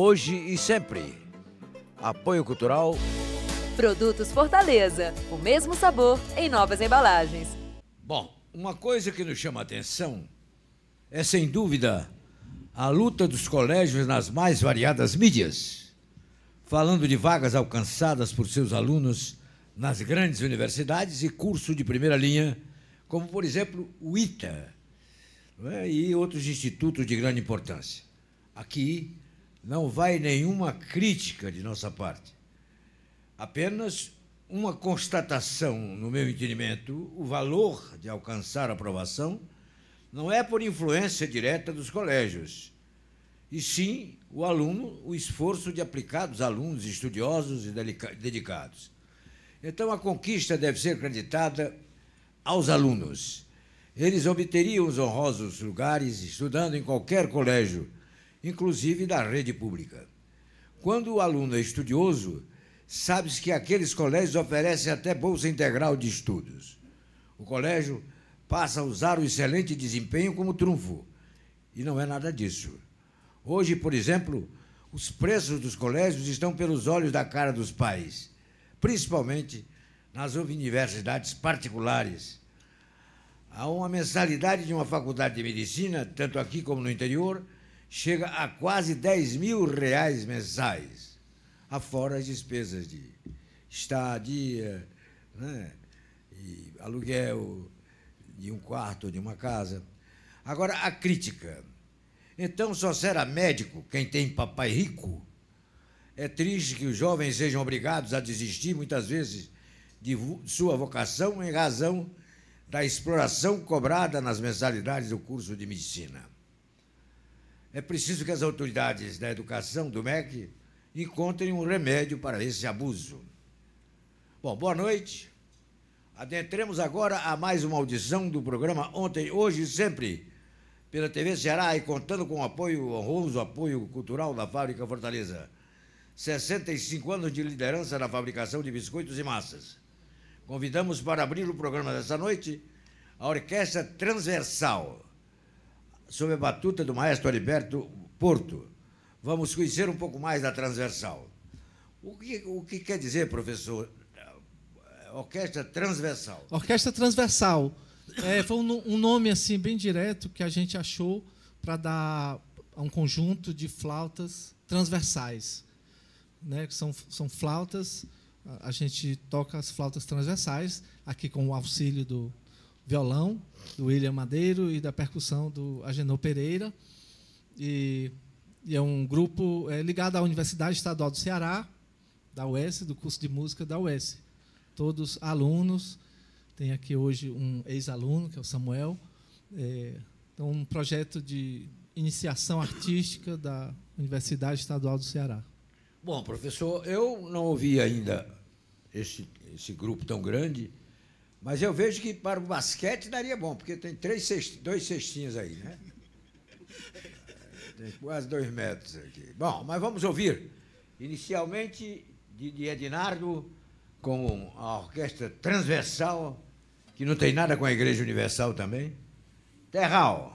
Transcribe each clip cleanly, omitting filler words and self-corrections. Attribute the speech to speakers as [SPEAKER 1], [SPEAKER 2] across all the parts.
[SPEAKER 1] hoje e sempre. Apoio Cultural.
[SPEAKER 2] Produtos Fortaleza, o mesmo sabor em novas embalagens.
[SPEAKER 1] Bom, uma coisa que nos chama a atenção é, sem dúvida, a luta dos colégios nas mais variadas mídias, falando de vagas alcançadas por seus alunos nas grandes universidades e curso de primeira linha, como, por exemplo, o ITA, e outros institutos de grande importância. Aqui não vai nenhuma crítica de nossa parte, apenas uma constatação, no meu entendimento. O valor de alcançar a aprovação não é por influência direta dos colégios, e sim o aluno, o esforço de aplicados alunos estudiosos e dedicados. Então, a conquista deve ser creditada aos alunos. Eles obteriam os honrosos lugares estudando em qualquer colégio, inclusive da rede pública. Quando o aluno é estudioso, sabe-se que aqueles colégios oferecem até bolsa integral de estudos. O colégio passa a usar o excelente desempenho como trunfo, e não é nada disso. Hoje, por exemplo, os preços dos colégios estão pelos olhos da cara dos pais, principalmente nas universidades particulares. Há uma mensalidade de uma faculdade de medicina, tanto aqui como no interior, chega a quase R$10.000 mensais, afora as despesas de estadia, né, e aluguel de um quarto de uma casa. Agora, a crítica. Então, só será médico quem tem papai rico? É triste que os jovens sejam obrigados a desistir, muitas vezes, de sua vocação em razão da exploração cobrada nas mensalidades do curso de medicina. É preciso que as autoridades da educação do MEC encontrem um remédio para esse abuso. Bom, boa noite. Adentremos agora a mais uma audição do programa Ontem, Hoje e Sempre, pela TV Ceará, e contando com o apoio, honroso apoio cultural da Fábrica Fortaleza. 65 anos de liderança na fabricação de biscoitos e massas. Convidamos para abrir o programa dessa noite a Orquestra Transversal, sob a batuta do maestro Heriberto Porto. Vamos conhecer um pouco mais da Transversal. O que quer dizer, professor, Orquestra Transversal?
[SPEAKER 3] Orquestra Transversal. Foi um nome assim, bem direto que a gente achou para dar a um conjunto de flautas transversais, né? Que são flautas, a gente toca as flautas transversais, aqui com o auxílio do violão, do William Madeiro, e da percussão do Agenor Pereira. E é um grupo ligado à Universidade Estadual do Ceará, da UES, do curso de música da UES. Todos alunos. Tem aqui hoje um ex-aluno, que é o Samuel. Então, um projeto de iniciação artística da Universidade Estadual do Ceará.
[SPEAKER 1] Bom, professor, eu não ouvi ainda esse grupo tão grande, mas eu vejo que para o basquete daria bom, porque tem dois cestinhos aí, né? Tem quase 2 metros aqui. Bom, mas vamos ouvir, inicialmente, de Ednardo, com a Orquestra Transversal, que não tem nada com a Igreja Universal também. Terral.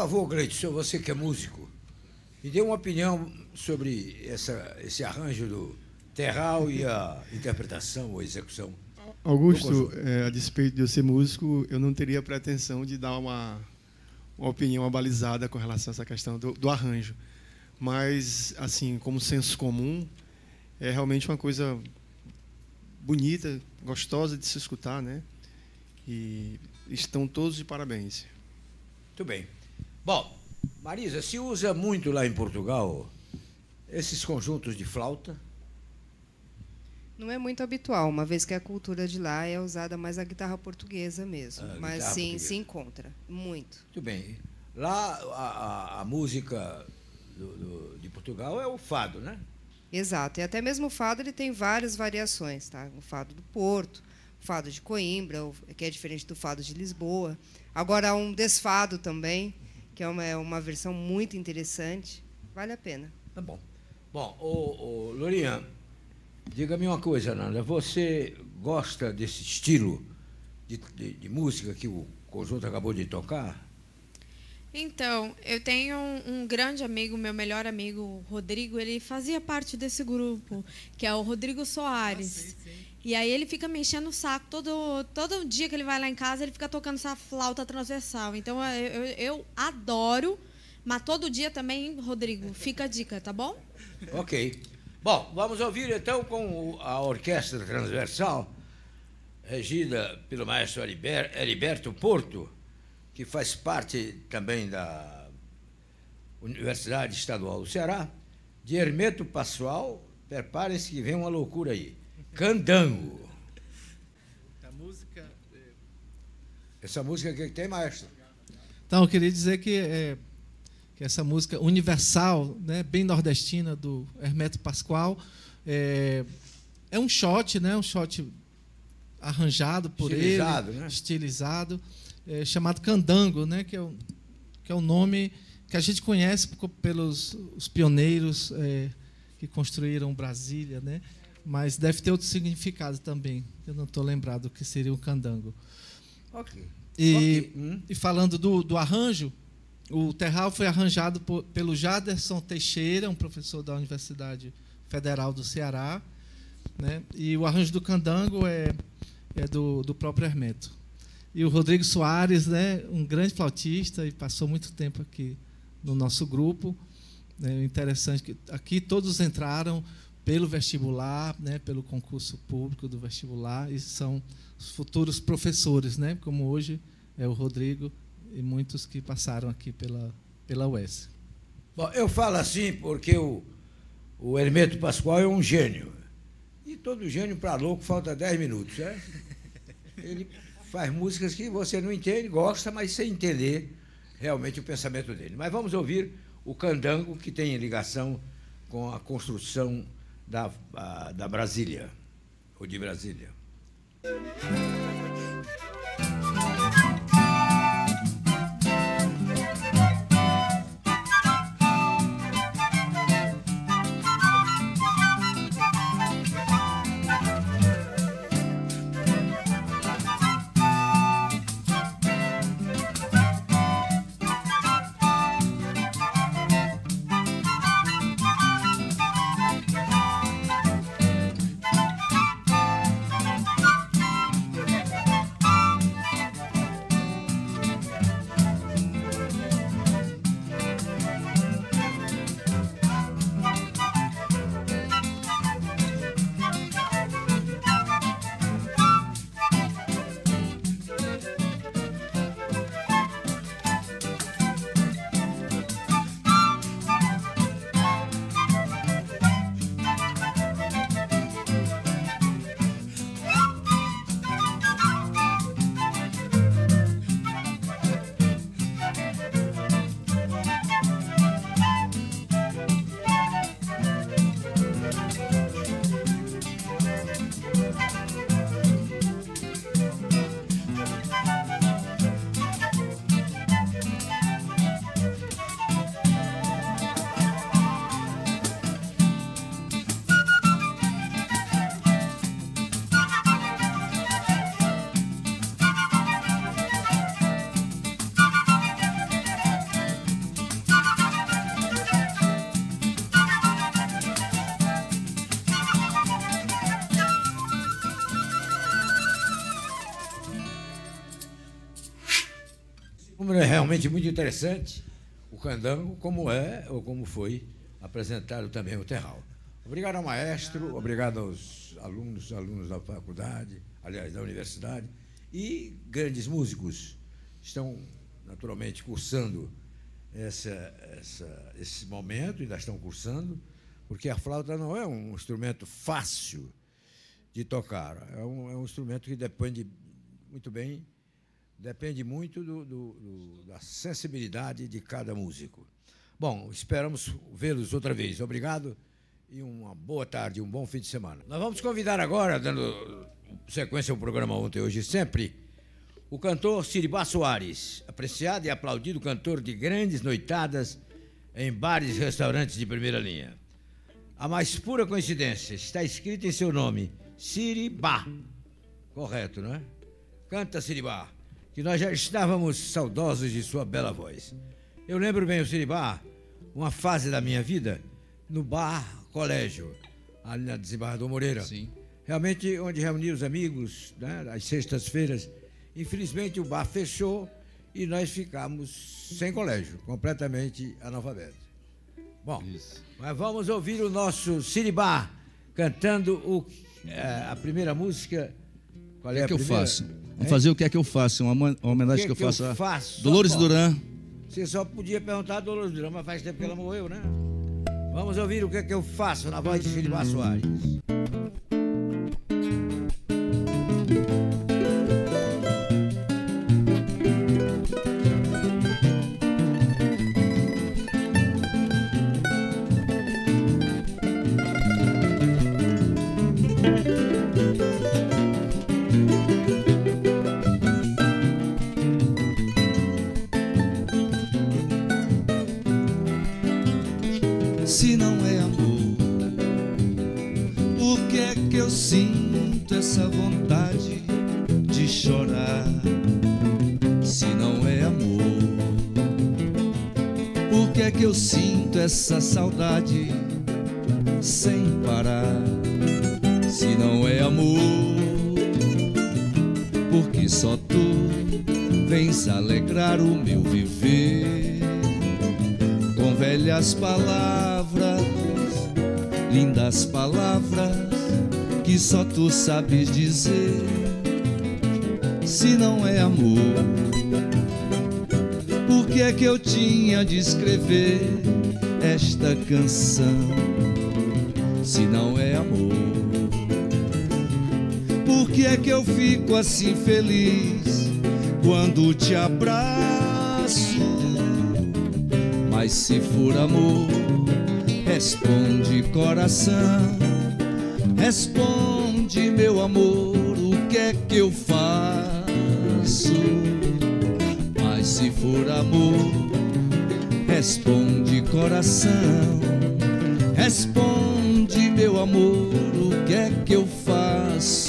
[SPEAKER 1] favor, Gleidson, você que é músico, me dê uma opinião sobre esse arranjo do terral e a interpretação ou execução.
[SPEAKER 4] Augusto, a despeito de eu ser músico, eu não teria pretensão de dar uma opinião abalizada com relação a essa questão do arranjo. Mas, assim, como senso comum, é realmente uma coisa bonita, gostosa de se escutar, né? E estão todos de parabéns.
[SPEAKER 1] Muito bem. Bom, Marisa, se usa muito lá em Portugal esses conjuntos de flauta?
[SPEAKER 5] Não é muito habitual, uma vez que a cultura de lá é usada mais a guitarra portuguesa mesmo. Mas sim, portuguesa. Se encontra. Muito.
[SPEAKER 1] Muito bem. Lá a música de Portugal é o fado, né?
[SPEAKER 5] Exato. E até mesmo o fado ele tem várias variações, tá? O fado do Porto, o fado de Coimbra, que é diferente do fado de Lisboa. Agora há um desfado também, que é uma versão muito interessante. Vale a pena.
[SPEAKER 1] Tá bom. Bom, Lorian, diga-me uma coisa, Nanda. Você gosta desse estilo de música que o conjunto acabou de tocar?
[SPEAKER 6] Então, eu tenho um grande amigo, meu melhor amigo, o Rodrigo, ele fazia parte desse grupo, que é o Rodrigo Soares. Sim. E aí ele fica me enchendo o saco, todo dia que ele vai lá em casa, ele fica tocando essa flauta transversal. Então, eu adoro, mas todo dia também, Rodrigo, fica a dica, tá bom?
[SPEAKER 1] Ok. Bom, vamos ouvir então com a Orquestra Transversal, regida pelo maestro Heriberto Porto, que faz parte também da Universidade Estadual do Ceará, de Hermeto Pascoal. Preparem-se que vem uma loucura aí. Candango. Essa música que tem, maestro?
[SPEAKER 3] Então, eu queria dizer que essa música universal, né, bem nordestina, do Hermeto Pascoal, é um shot, né, um shot arranjado por
[SPEAKER 1] estilizado,
[SPEAKER 3] ele,
[SPEAKER 1] né?
[SPEAKER 3] Estilizado, chamado Candango, né, que é o nome que a gente conhece pelos os pioneiros que construíram Brasília, né, mas deve ter outro significado também. Eu não estou lembrado do que seria o candango.
[SPEAKER 1] Ok.
[SPEAKER 3] E falando do arranjo, o terral foi arranjado pelo Jaderson Teixeira, um professor da Universidade Federal do Ceará, né, e o arranjo do candango é do próprio Hermeto. E o Rodrigo Soares, né, um grande flautista, e passou muito tempo aqui no nosso grupo. Né, interessante que aqui todos entraram pelo vestibular, né, pelo concurso público do vestibular, e são os futuros professores, né, como hoje é o Rodrigo e muitos que passaram aqui pela UES.
[SPEAKER 1] Bom, eu falo assim porque o Hermeto Pascoal é um gênio. E todo gênio para louco falta 10 minutos, né? Ele faz músicas que você não entende, gosta, mas sem entender realmente o pensamento dele. Mas vamos ouvir o candango, que tem ligação com a construção da Brasília, ou de Brasília. realmente muito interessante o candango, como é ou como foi apresentado também o terral. Obrigado ao maestro, obrigado aos alunos da faculdade, aliás, da universidade, e grandes músicos estão naturalmente cursando esse momento, ainda estão cursando, porque a flauta não é um instrumento fácil de tocar, é um instrumento que depende muito da sensibilidade de cada músico. Bom, esperamos vê-los outra vez. Obrigado e uma boa tarde, um bom fim de semana. Nós vamos convidar agora, dando sequência ao programa Ontem, Hoje e Sempre, o cantor Siribá Soares, apreciado e aplaudido cantor de grandes noitadas em bares e restaurantes de primeira linha. A mais pura coincidência, está escrito em seu nome, Siribá. Correto, não é? Canta, Siribá, que nós já estávamos saudosos de sua bela voz. Eu lembro bem o Siribá, uma fase da minha vida, no bar colégio, ali na Desembargador Moreira.
[SPEAKER 7] Sim.
[SPEAKER 1] Realmente, onde reunia os amigos, né, às sextas-feiras. Infelizmente, o bar fechou e nós ficamos sem colégio, completamente analfabetos. Bom, mas vamos ouvir o nosso Siribá cantando a primeira música. Qual é a
[SPEAKER 7] que
[SPEAKER 1] primeira?
[SPEAKER 7] eu faço? Vamos fazer o que é que eu faço, uma homenagem que eu faço a Dolores Duran.
[SPEAKER 1] Você só podia perguntar a Dolores Duran, mas faz tempo que ela morreu, né? Vamos ouvir o que é que eu faço na voz de Siribá Soares.
[SPEAKER 7] Se não é amor, por que é que eu sinto essa vontade de chorar? Se não é amor, por que é que eu sinto essa saudade sem parar? Se não é amor, porque só tu vens alegrar o meu viver com velhas palavras, lindas palavras que só tu sabes dizer. Se não é amor, por que é que eu tinha de escrever esta canção? Se não é amor, por que é que eu fico assim feliz quando te abraço? Mas se for amor, responde coração, responde meu amor, o que é que eu faço? Mas se for amor, responde coração, responde meu amor, o que é que eu faço?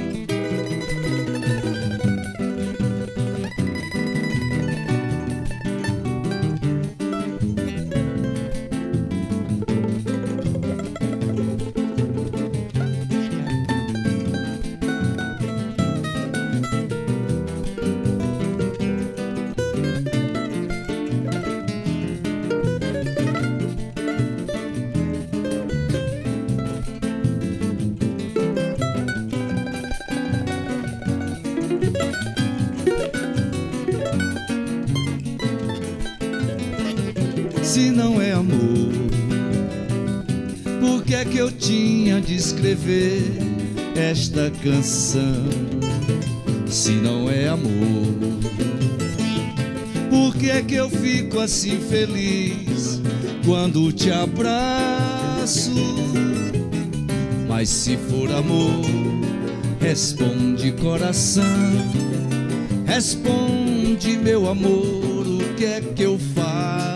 [SPEAKER 7] Se não é amor, por que é que eu tinha de escrever esta canção? Se não é amor, por que é que eu fico assim feliz quando te abraço? Mas se for amor, responde coração, responde meu amor, o que é que eu faço?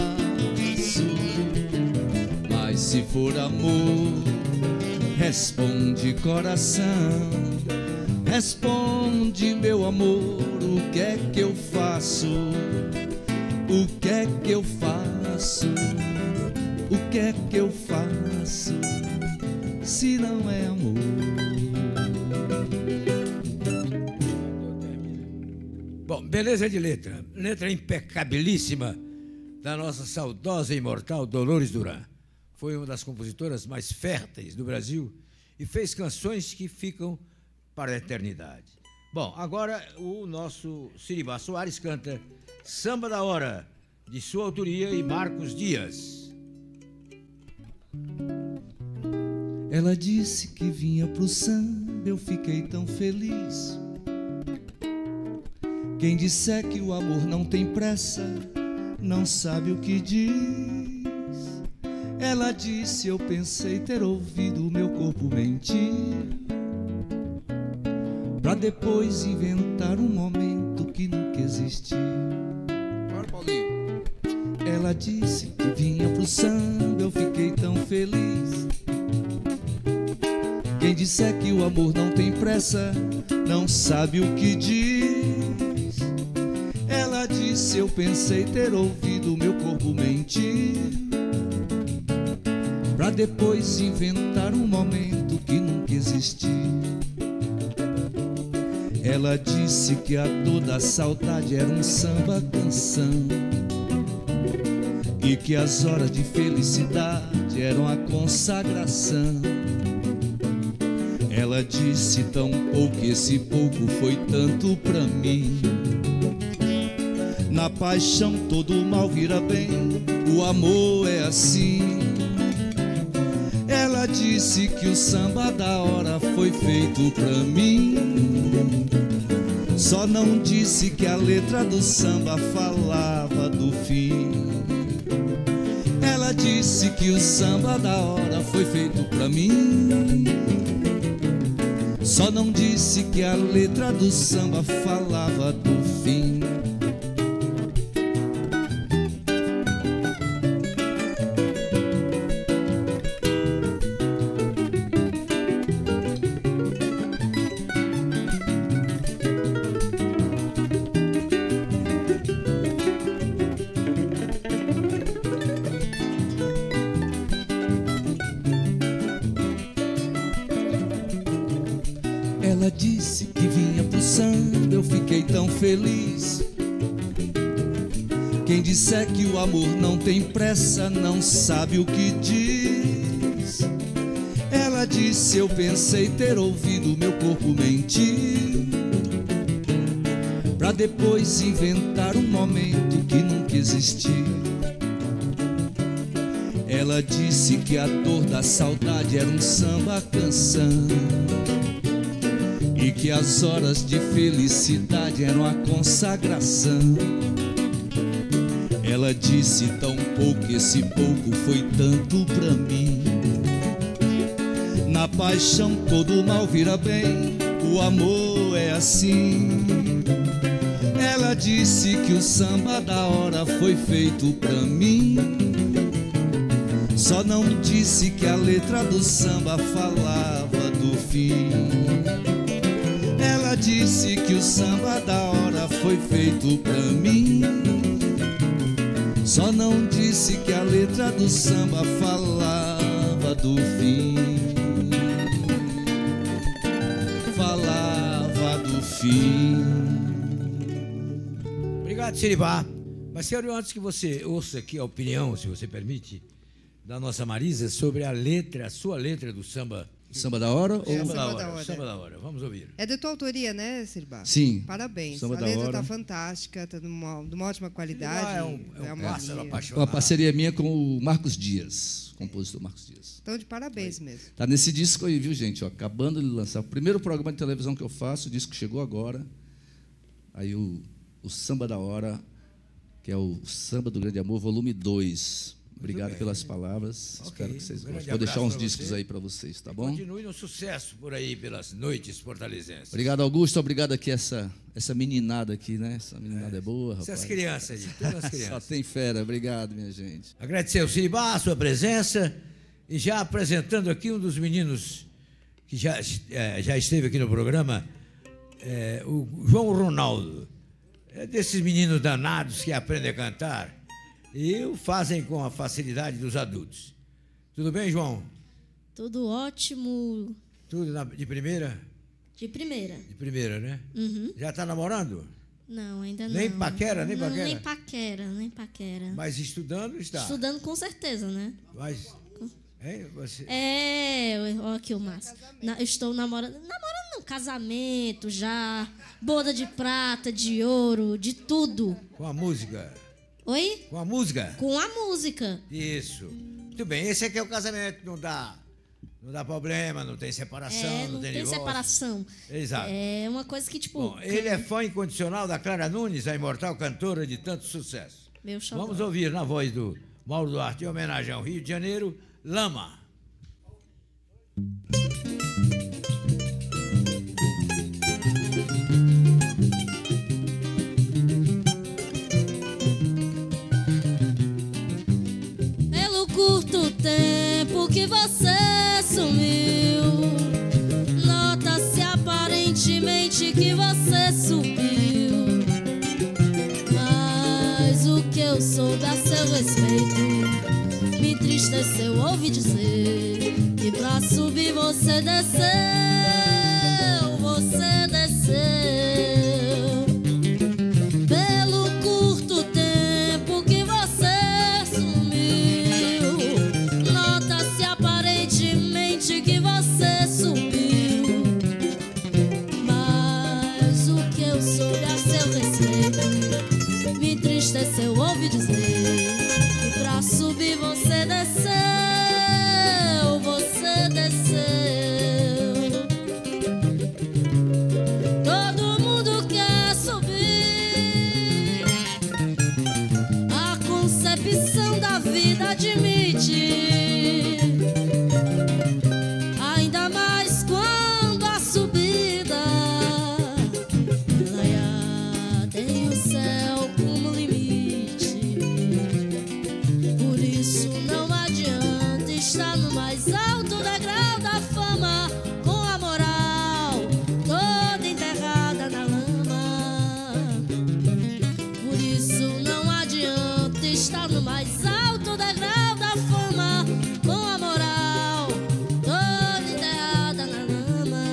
[SPEAKER 7] Mas se for amor, responde coração, responde meu amor, o que é que eu faço? O que é que eu faço? O que é que eu faço? Se não é amor.
[SPEAKER 1] Bom, beleza de letra. Letra impecabilíssima da nossa saudosa e imortal Dolores Duran. Foi uma das compositoras mais férteis do Brasil e fez canções que ficam para a eternidade. Bom, agora o nosso Siribá Soares canta Samba da Hora, de sua autoria e Marcos Dias.
[SPEAKER 7] Ela disse que vinha pro samba, eu fiquei tão feliz. Quem disser que o amor não tem pressa, não sabe o que diz. Ela disse, eu pensei ter ouvido o meu corpo mentir, pra depois inventar um momento que nunca existiu. Bora, Paulinho. Ela disse que vinha pro samba, eu fiquei tão feliz. Quem disser que o amor não tem pressa, não sabe o que diz. Ela disse, eu pensei ter ouvido o meu corpo mentir, pra depois inventar um momento que nunca existiu. Ela disse que a dor da saudade era um samba canção, e que as horas de felicidade eram a consagração. Ela disse tão pouco, esse pouco foi tanto pra mim. Na paixão todo mal vira bem, o amor é assim. Ela disse que o samba da hora foi feito pra mim, só não disse que a letra do samba falava do fim. Ela disse que o samba da hora foi feito pra mim, só não disse que a letra do samba falava do fim. Ela disse que vinha pro samba, eu fiquei tão feliz. Quem disser que o amor não tem pressa, não sabe o que diz. Ela disse, eu pensei ter ouvido meu corpo mentir, pra depois inventar um momento que nunca existiu. Ela disse que a dor da saudade era um samba canção, e que as horas de felicidade eram a consagração. Ela disse tão pouco, esse pouco foi tanto pra mim. Na paixão todo mal vira bem, o amor é assim. Ela disse que o samba da hora foi feito pra mim, só não disse que a letra do samba falava do fim. Ela disse que o samba da hora foi feito pra mim, só não disse que a letra do samba falava do fim. Falava do fim.
[SPEAKER 1] Obrigado, Siribá. Mas quero, antes que você ouça aqui a opinião, se você permite, da nossa Marisa sobre a letra, a sua letra do samba.
[SPEAKER 7] Samba da hora?
[SPEAKER 5] É,
[SPEAKER 7] Ou...
[SPEAKER 1] Samba da hora. Vamos ouvir.
[SPEAKER 5] É de tua autoria, né, Siribá?
[SPEAKER 7] Sim.
[SPEAKER 5] Parabéns.
[SPEAKER 7] Samba
[SPEAKER 5] a
[SPEAKER 7] da
[SPEAKER 5] letra
[SPEAKER 7] hora.
[SPEAKER 5] tá fantástica, tá de uma ótima qualidade.
[SPEAKER 1] É um pássaro apaixonado.
[SPEAKER 7] Uma parceria minha com o Marcos Dias, compositor Marcos Dias.
[SPEAKER 5] Então, de parabéns mesmo.
[SPEAKER 7] Tá nesse disco aí, viu, gente? Ó, acabando de lançar o primeiro programa de televisão que eu faço, o disco chegou agora. Aí o Samba da Hora, que é o Samba do Grande Amor, volume 2. Obrigado pelas palavras.
[SPEAKER 1] Ok.
[SPEAKER 7] Espero que vocês
[SPEAKER 1] Grande
[SPEAKER 7] gostem. Vou deixar uns
[SPEAKER 1] abraço pra
[SPEAKER 7] discos
[SPEAKER 1] você.
[SPEAKER 7] aí para vocês, tá bom?
[SPEAKER 1] Continue no sucesso por aí, pelas noites fortalezenses.
[SPEAKER 7] Obrigado, Augusto. Obrigado aqui essa meninada aqui, né? Essa meninada é boa, rapaz.
[SPEAKER 1] Essas crianças aí, todas as
[SPEAKER 7] Só
[SPEAKER 1] crianças.
[SPEAKER 7] tem fera. Obrigado, minha gente.
[SPEAKER 1] Agradecer ao Siribá a sua presença e já apresentando aqui um dos meninos que já esteve aqui no programa, o João Ronaldo. É desses meninos danados que aprendem a cantar e o fazem com a facilidade dos adultos. Tudo bem, João?
[SPEAKER 8] Tudo ótimo.
[SPEAKER 1] Tudo de primeira?
[SPEAKER 8] De primeira.
[SPEAKER 1] De primeira, né?
[SPEAKER 8] Uhum.
[SPEAKER 1] Já está namorando?
[SPEAKER 8] Não, ainda não.
[SPEAKER 1] Nem paquera, nem
[SPEAKER 8] Não,
[SPEAKER 1] paquera?
[SPEAKER 8] nem paquera.
[SPEAKER 1] Mas estudando está.
[SPEAKER 8] Estudando com certeza, né?
[SPEAKER 1] Mas, hein, você...
[SPEAKER 8] Olha aqui o Márcio. Eu estou namorando. Namorando não, casamento já. Boda de prata, de ouro, de tudo.
[SPEAKER 1] Com a música.
[SPEAKER 8] Oi?
[SPEAKER 1] Com a música.
[SPEAKER 8] Com a música.
[SPEAKER 1] Isso. Muito bem, esse aqui é o casamento, não dá problema, não tem separação,
[SPEAKER 8] Não tem
[SPEAKER 1] divórcio.
[SPEAKER 8] separação.
[SPEAKER 1] Exato.
[SPEAKER 8] É uma coisa que, tipo...
[SPEAKER 1] Bom, ele é fã incondicional da Clara Nunes, a imortal cantora de tanto sucesso.
[SPEAKER 8] Meu xodó.
[SPEAKER 1] Vamos ouvir na voz do Mauro Duarte, em homenagem ao Rio de Janeiro, Lama.
[SPEAKER 8] Pelo curto tempo que você sumiu, nota-se aparentemente que você subiu. Mas o que eu soube a seu respeito me entristeceu ouvir dizer que pra subir você desceu, você desceu. Pelo curto tempo que você sumiu, nota-se aparentemente que você subiu. Mas o que eu soube a seu respeito me entristeceu ouvir dizer que pra subir você desceu, você desceu. Todo mundo quer subir, a concepção da vida admite. Ainda mais quando a subida tem o céu como limite. Por isso não adianta estar no mais alto degrau da fama, com a moral toda enterrada na lama. Por isso não adianta estar no mais alto degrau da fama, com a moral toda enterrada na lama.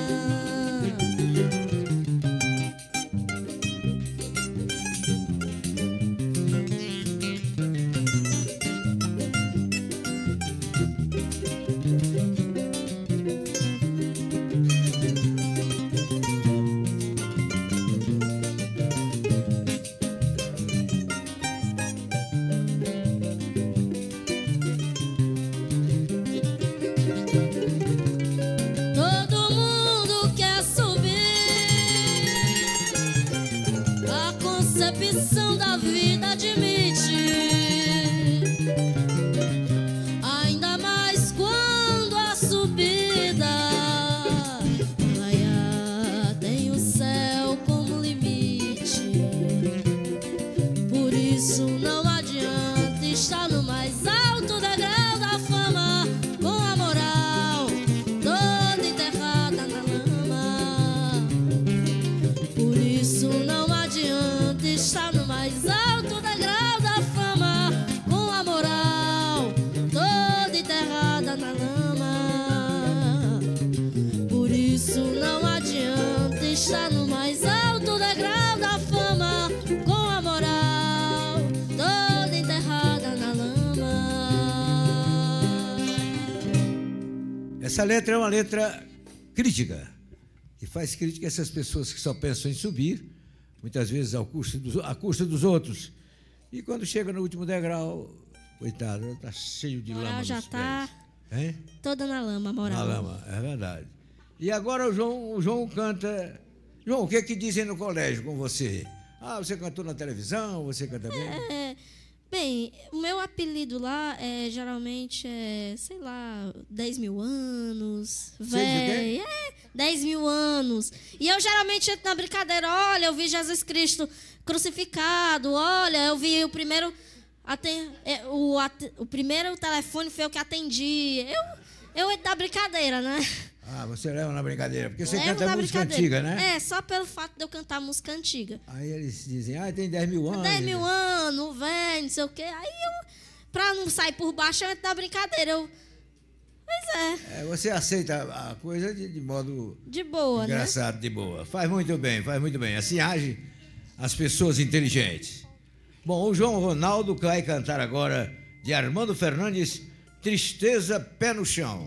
[SPEAKER 8] Todo mundo quer subir, a concepção da vida admite. Ainda mais quando a subida tem o céu como limite. Por isso não adianta estar no mais alto degrau da fama, com a moral toda enterrada na lama. Por isso não adianta estar no mais alto degrau da fama, com a moral toda enterrada na lama. Por isso não adianta estar no mais alto degrau da fama, com a moral toda enterrada na lama.
[SPEAKER 1] Essa letra é uma letra crítica, que faz crítica a essas pessoas que só pensam em subir, muitas vezes à custa dos outros. E quando chega no último degrau, coitado, está cheio de
[SPEAKER 8] Moral
[SPEAKER 1] lama
[SPEAKER 8] já
[SPEAKER 1] nos
[SPEAKER 8] tá
[SPEAKER 1] pés. Hein?
[SPEAKER 8] toda na lama, a moral.
[SPEAKER 1] Na lama, é verdade. E agora o João canta... João, o que é que dizem no colégio com você? Ah, você cantou na televisão, você canta bem?
[SPEAKER 8] Bem, o meu apelido lá geralmente é, sei lá, 10 mil anos, véi, 10 mil anos. E eu geralmente entro na brincadeira, olha, eu vi Jesus Cristo crucificado, olha, eu vi o primeiro... O primeiro telefone foi eu que atendi. Eu entro na brincadeira, né?
[SPEAKER 1] Ah, você leva na brincadeira, porque você
[SPEAKER 8] Levo
[SPEAKER 1] canta
[SPEAKER 8] na
[SPEAKER 1] música
[SPEAKER 8] brincadeira.
[SPEAKER 1] antiga, né?
[SPEAKER 8] É, só pelo fato de eu cantar música antiga.
[SPEAKER 1] Aí eles dizem, tem 10 mil anos.
[SPEAKER 8] 10 mil anos, velho, não sei o quê. Aí eu, pra não sair por baixo, eu entro na brincadeira. Pois é.
[SPEAKER 1] Você aceita a coisa de modo
[SPEAKER 8] de boa,
[SPEAKER 1] engraçado,
[SPEAKER 8] né?
[SPEAKER 1] de boa. Faz muito bem, faz muito bem. Assim age as pessoas inteligentes. Bom, o João Ronaldo vai cantar agora de Armando Fernandes, Tristeza, Pé no Chão.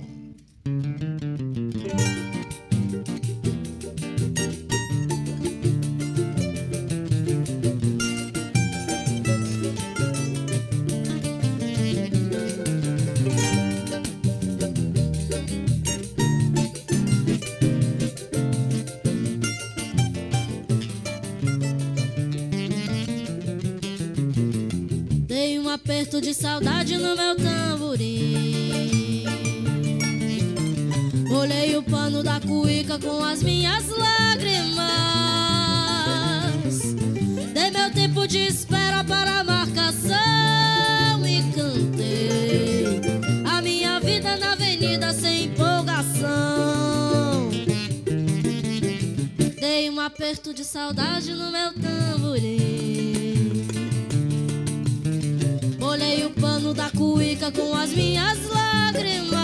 [SPEAKER 8] Dei um aperto de saudade no meu tamborim. Olhei o pano da cuíca com as minhas lágrimas. Dei meu tempo de espera para a marcação e cantei a minha vida na avenida sem empolgação. Dei um aperto de saudade no meu tamborim. Olhei o pano da cuíca com as minhas lágrimas.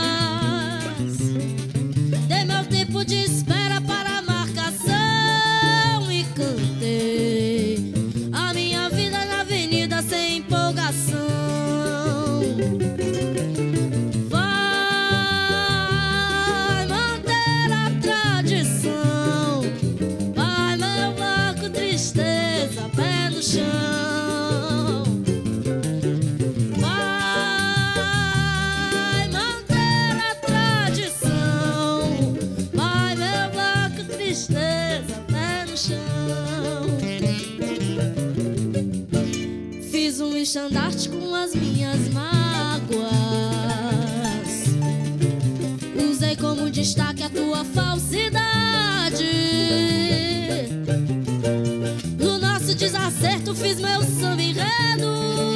[SPEAKER 8] Dei meu tempo de espera para a marcação e cantei a minha vida na avenida sem empolgação. Vai manter a tradição, vai meu bloco, tristeza, pé no chão. Fiz um estandarte com as minhas mágoas. Usei como destaque a tua falsidade. No nosso desacerto fiz meu samba enredo.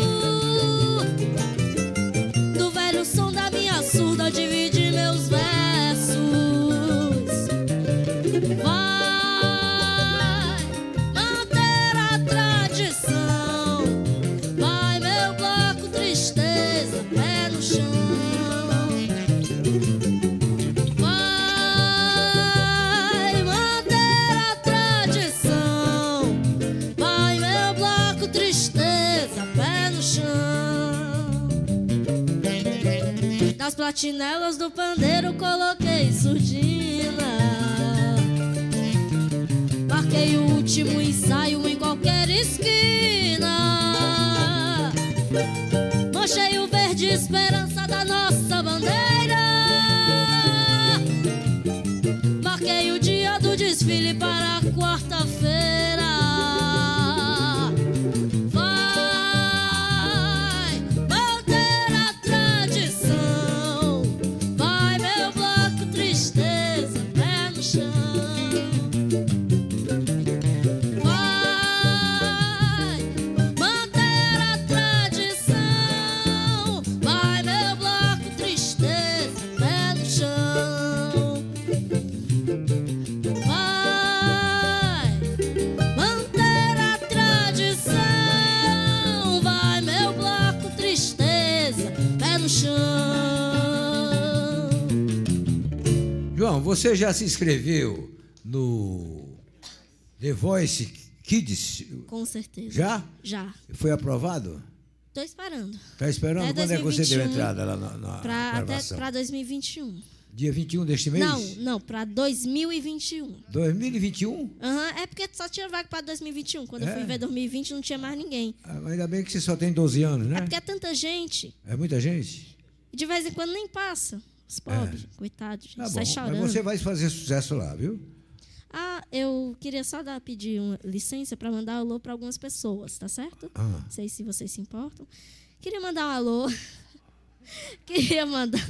[SPEAKER 8] Do velho som da minha surda dividi meus versos. Nas platinelas do pandeiro coloquei surdina. Marquei o último ensaio em qualquer esquina. Manchei o verde esperança da nossa bandeira. Marquei o dia do desfile para quarta-feira.
[SPEAKER 1] João, você já se inscreveu no The Voice Kids?
[SPEAKER 8] Com certeza.
[SPEAKER 1] Já?
[SPEAKER 8] Já.
[SPEAKER 1] Foi aprovado?
[SPEAKER 8] Estou esperando.
[SPEAKER 1] Está esperando?
[SPEAKER 8] Até
[SPEAKER 1] Quando é que você deu
[SPEAKER 8] 2021,
[SPEAKER 1] entrada lá na gravação?
[SPEAKER 8] Para 2021.
[SPEAKER 1] Dia 21 deste mês?
[SPEAKER 8] Não, para 2021.
[SPEAKER 1] 2021?
[SPEAKER 8] Aham, é porque só tinha vaga para 2021. Quando eu fui ver 2020 não tinha mais ninguém.
[SPEAKER 1] Ainda bem que você só tem 12 anos, né?
[SPEAKER 8] É porque é tanta gente.
[SPEAKER 1] É muita gente?
[SPEAKER 8] E de vez em quando nem passa. Os pobres, coitados, gente,
[SPEAKER 1] Tá
[SPEAKER 8] sai
[SPEAKER 1] bom,
[SPEAKER 8] chorando.
[SPEAKER 1] mas você vai fazer sucesso lá, viu?
[SPEAKER 8] Ah, eu queria só pedir uma licença para mandar alô para algumas pessoas, tá certo? Não sei se vocês se importam. Queria mandar um alô. Queria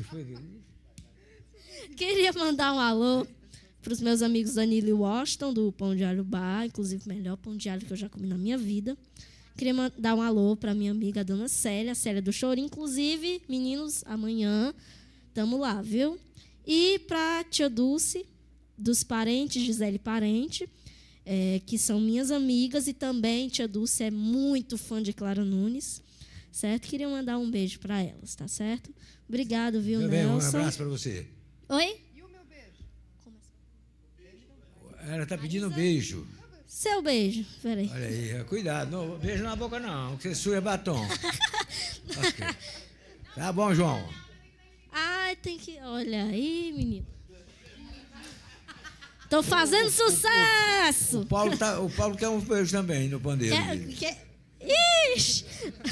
[SPEAKER 8] mandar um alô para os meus amigos Danilo e Washington, do Pão de Alho Bar, inclusive o melhor pão de alho que eu já comi na minha vida. Queria mandar um alô para minha amiga Dona Célia do Chorinho. Inclusive, meninos, amanhã estamos lá, viu? E para tia Dulce, dos parentes, Gisele Parente, que são minhas amigas, e também tia Dulce é muito fã de Clara Nunes, certo? Queria mandar um beijo para elas, tá certo? Obrigado, viu, Nelson?
[SPEAKER 1] Um abraço para você.
[SPEAKER 8] Oi?
[SPEAKER 5] E o meu beijo?
[SPEAKER 1] Ela está pedindo beijo.
[SPEAKER 8] Seu beijo. Peraí.
[SPEAKER 1] Olha aí, cuidado, não beijo na boca não, que você suja batom. Ok. Tá bom, João.
[SPEAKER 8] Ai, tem que... Olha aí, menino. Tô fazendo sucesso!
[SPEAKER 1] O Paulo quer um beijo também no pandeiro.
[SPEAKER 8] Ixi!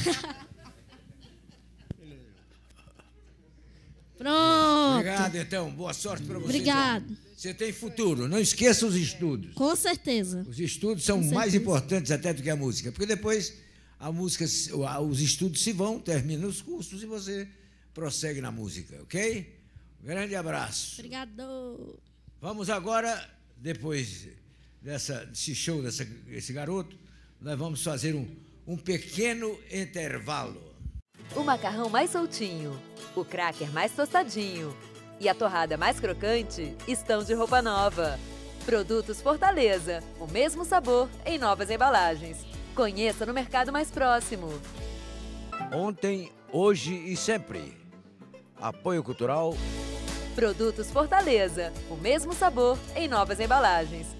[SPEAKER 8] Pronto.
[SPEAKER 1] Obrigado, então. Boa sorte para você.
[SPEAKER 8] Obrigado.
[SPEAKER 1] João. Você tem futuro. Não esqueça os estudos.
[SPEAKER 8] Com certeza.
[SPEAKER 1] Os estudos são mais importantes até do que a música, porque depois a música, os estudos se vão, terminam os cursos e você prossegue na música, ok? Um grande abraço.
[SPEAKER 8] Obrigado.
[SPEAKER 1] Vamos agora, depois desse show desse garoto, nós vamos fazer um pequeno intervalo.
[SPEAKER 2] O macarrão mais soltinho, o cracker mais tostadinho e a torrada mais crocante estão de roupa nova. Produtos Fortaleza, o mesmo sabor em novas embalagens. Conheça no mercado mais próximo.
[SPEAKER 1] Ontem, hoje e sempre. Apoio Cultural.
[SPEAKER 2] Produtos Fortaleza, o mesmo sabor em novas embalagens.